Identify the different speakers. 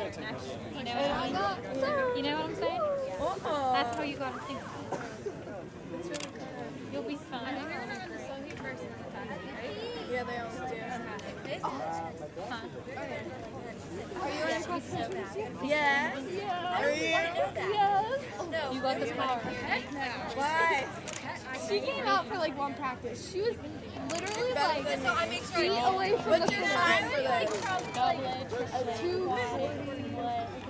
Speaker 1: You know what I mean? You know what I'm saying? That's how you gotta think. You'll be fine.
Speaker 2: Yeah, they always do.
Speaker 1: Huh?
Speaker 2: Are you in Christmas?
Speaker 3: Yes.
Speaker 2: Are you?
Speaker 1: Yes. You got the power.
Speaker 2: Why?
Speaker 3: She came out for like one practice. She was literally like feet
Speaker 2: What's
Speaker 3: away from the
Speaker 2: your time for this?
Speaker 3: finish. 2:40.